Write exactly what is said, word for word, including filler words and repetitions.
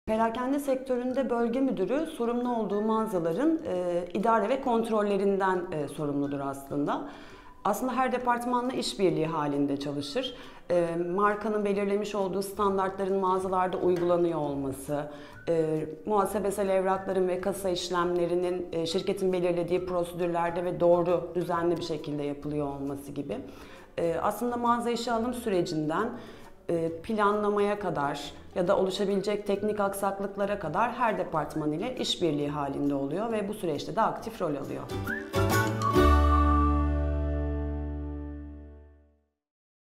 Perakende sektöründe bölge müdürü sorumlu olduğu mağazaların e, idare ve kontrollerinden e, sorumludur aslında. Aslında her departmanla işbirliği halinde çalışır. E, markanın belirlemiş olduğu standartların mağazalarda uygulanıyor olması, e, muhasebesel evrakların ve kasa işlemlerinin e, şirketin belirlediği prosedürlerde ve doğru, düzenli bir şekilde yapılıyor olması gibi. E, aslında mağaza işe alım sürecinden planlamaya kadar ya da oluşabilecek teknik aksaklıklara kadar her departman ile işbirliği halinde oluyor ve bu süreçte de aktif rol alıyor.